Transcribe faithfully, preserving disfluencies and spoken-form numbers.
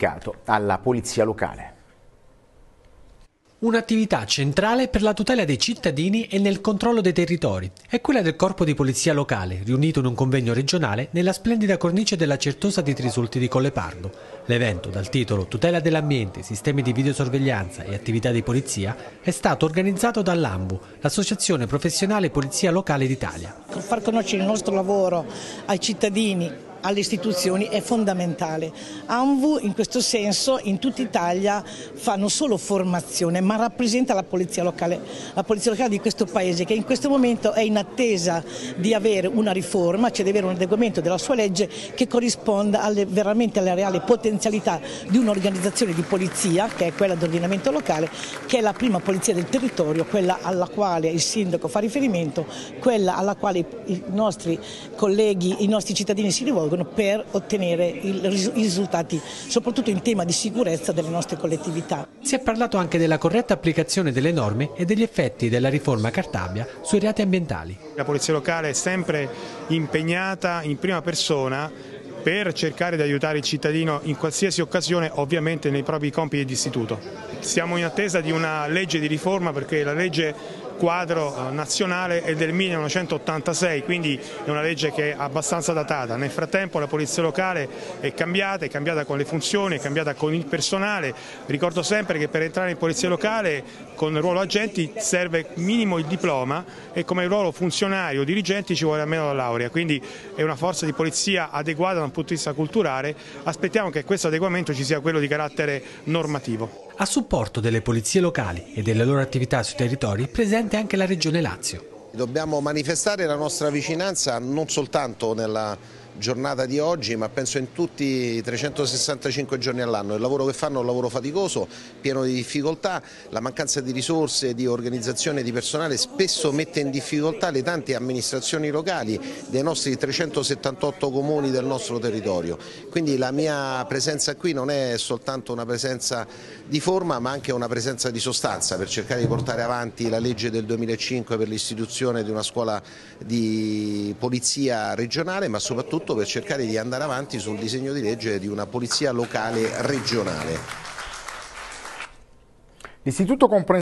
dedicato alla polizia locale. Un'attività centrale per la tutela dei cittadini e nel controllo dei territori è quella del Corpo di Polizia Locale, riunito in un convegno regionale nella splendida cornice della Certosa di Trisulti di Collepardo. L'evento, dal titolo Tutela dell'ambiente, sistemi di videosorveglianza e attività di polizia, è stato organizzato dall'ANVU, l'Associazione Professionale Polizia Locale d'Italia. Far conoscere il nostro lavoro ai cittadini, alle istituzioni è fondamentale. ANVU in questo senso in tutta Italia fa non solo formazione ma rappresenta la polizia locale, la polizia locale di questo paese che in questo momento è in attesa di avere una riforma, cioè di avere un adeguamento della sua legge che corrisponda alle, veramente alle reali potenzialità di un'organizzazione di polizia che è quella dell'ordinamento locale, che è la prima polizia del territorio, quella alla quale il sindaco fa riferimento, quella alla quale i nostri colleghi, i nostri cittadini si rivolgono per ottenere i risultati, soprattutto in tema di sicurezza delle nostre collettività. Si è parlato anche della corretta applicazione delle norme e degli effetti della riforma Cartabia sui reati ambientali. La polizia locale è sempre impegnata in prima persona per cercare di aiutare il cittadino in qualsiasi occasione, ovviamente nei propri compiti di istituto. Siamo in attesa di una legge di riforma perché la legge quadro nazionale è del millenovecentottantasei, quindi è una legge che è abbastanza datata. Nel frattempo la polizia locale è cambiata, è cambiata con le funzioni, è cambiata con il personale. Ricordo sempre che per entrare in polizia locale con il ruolo agenti serve minimo il diploma e come ruolo funzionario o dirigenti ci vuole almeno la laurea, quindi è una forza di polizia adeguata da un punto di vista culturale. Aspettiamo che questo adeguamento ci sia quello di carattere normativo. A supporto delle polizie locali e delle loro attività sui territori, presente anche la Regione Lazio. Dobbiamo manifestare la nostra vicinanza non soltanto nella giornata di oggi, ma penso in tutti i trecentosessantacinque giorni all'anno. Il lavoro che fanno è un lavoro faticoso, pieno di difficoltà, la mancanza di risorse, di organizzazione, di personale spesso mette in difficoltà le tante amministrazioni locali dei nostri trecentosettantotto comuni del nostro territorio. Quindi la mia presenza qui non è soltanto una presenza di forma ma anche una presenza di sostanza per cercare di portare avanti la legge del duemilacinque per l'istituzione di una scuola di polizia regionale, ma soprattutto per cercare di andare avanti sul disegno di legge di una polizia locale regionale. L'Istituto